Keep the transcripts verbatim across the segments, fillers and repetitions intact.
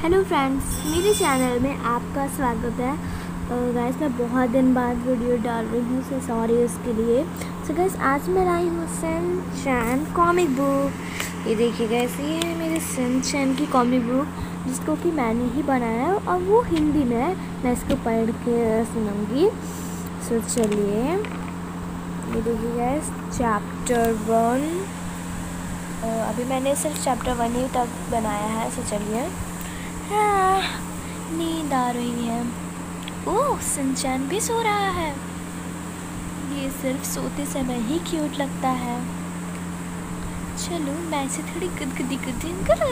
Hello friends, मेरे channel में आपका स्वागत है। गाइस मैं बहुत दिन बाद वीडियो डाल रही हूँ, सो सॉरी उसके लिए। सो गाइस आज मैं लाई हूँ शिनचैन कॉमिक बुक। ये देखिए गाइस, ये है मेरे शिनचैन की कॉमिक बुक जिसको कि मैंने ही बनाया है और वो हिंदी में है। मैं इसको पढ़ के सुनाऊँगी। सो चलिए, ये देखिए गाइस चैप्टर वन। अभी मैंने सिर्फ चैप्टर वन ही तक बनाया है। सो चलिए, हाँ, नींद आ रही है। ओह, शिनचैन भी सो रहा है। ये सिर्फ सोते समय ही क्यूट लगता है। चलो मैं इसे थोड़ी गुदगुदी गुदगुदी कर।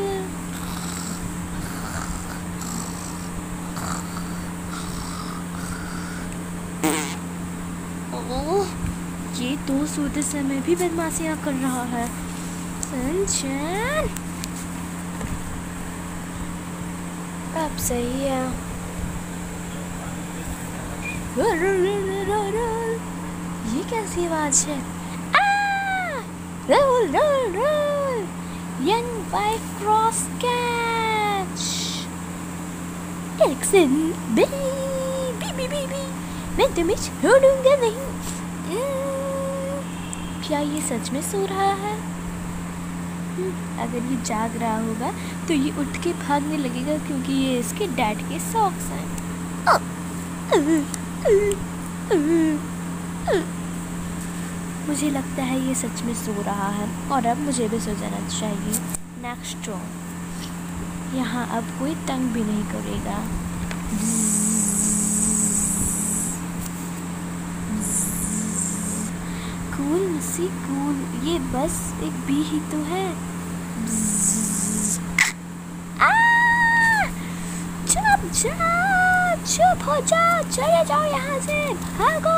ओह, ये तो सोते समय भी बदमाशियाँ कर रहा है। शिनचैन अब सही है। ये कैसी आवाज है? Roll roll roll, young wife cross catch. Action baby baby baby, मैं तुम्हें छोड़ूंगा नहीं। क्या ये सच में सो रहा है? अगर ये जाग रहा होगा तो ये उठ के भागने लगेगा, क्योंकि ये इसके डैड के सॉक्स हैं। मुझे लगता है ये सच में सो रहा है और अब मुझे भी सो जाना चाहिए। नेक्स्ट रो, यहाँ अब कोई तंग भी नहीं करेगा। कूल मसी कूल, ये बस एक बी ही तो है। चुप जाओ, चुप हो जाओ, चले जाओ यहाँ से, भागो।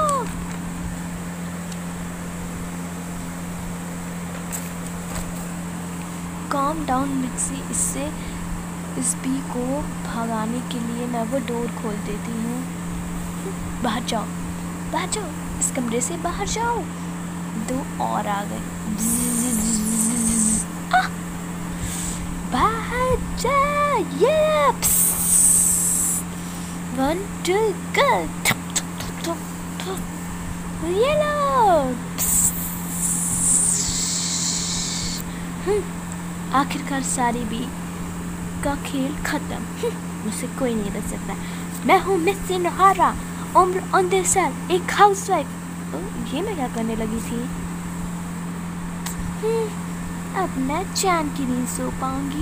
काम डाउन मिक्सी, इससे इस बी को भगाने के लिए मैं वो डोर खोल देती हूँ। बाहर जाओ, बाहर जाओ, इस कमरे से बाहर जाओ। दो और आ गए। बाहर जा, ये वन टू गो, ये लो। आखिरकार सारी बी का खेल खत्म। मुझसे कोई नहीं बच सकता। मैं हूँ मिस नोहारा, उम्र उन्नीस साल, एक हाउसवाइफ। ये मैं क्या करने लगी थी? अब मैं चैन की नींद सो पाऊंगी।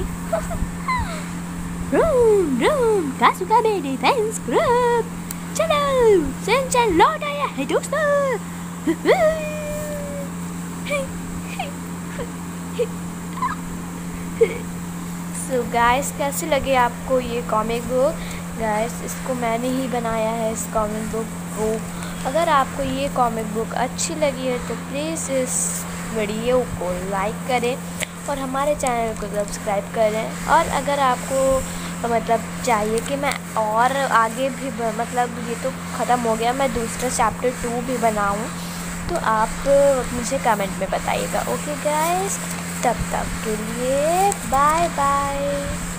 Room room Kasukabe defence group, चलो शिनचैन लौट आया है दोस्तों। सो गाइस, कैसे लगे आपको ये कॉमिक बुक? गाइस, इसको मैंने ही बनाया है, इस कॉमिक बुक को। अगर आपको ये कॉमिक बुक अच्छी लगी है तो प्लीज़ इस वीडियो को लाइक करें और हमारे चैनल को सब्सक्राइब करें। और अगर आपको मतलब चाहिए कि मैं और आगे भी मतलब ये तो ख़त्म हो गया, मैं दूसरा चैप्टर टू भी बनाऊं, तो आप मुझे कमेंट में बताइएगा। ओके गाइस, तब तक के लिए बाय बाय।